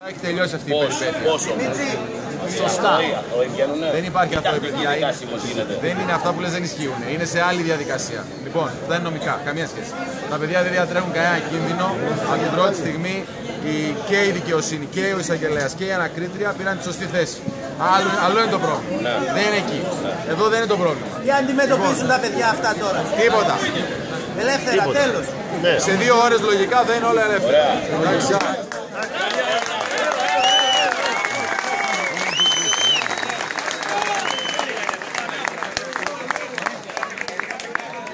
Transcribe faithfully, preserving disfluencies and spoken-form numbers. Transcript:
Έχει τελειώσει αυτή η περιπέτεια. Πόσο. Σωστά. Δεν υπάρχει αυτό, παιδιά. Δεν είναι αυτά που λες, δεν ισχύουν. Είναι σε άλλη διαδικασία. Λοιπόν, αυτά είναι νομικά. Καμία σχέση. Τα παιδιά δεν διατρέχουν κανένα κίνδυνο. Από την πρώτη στιγμή η, και η δικαιοσύνη και ο εισαγγελέας και η ανακρίτρια πήραν τη σωστή θέση. Άλλο, άλλο είναι το πρόβλημα. Ναι. Δεν είναι εκεί. Ναι. Εδώ δεν είναι το πρόβλημα. Τι αντιμετωπίζουν λοιπόν τα παιδιά αυτά τώρα? Τίποτα. Ελεύθερα, τέλος. Ναι. Σε δύο ώρες λογικά θα είναι όλα ελεύθερα.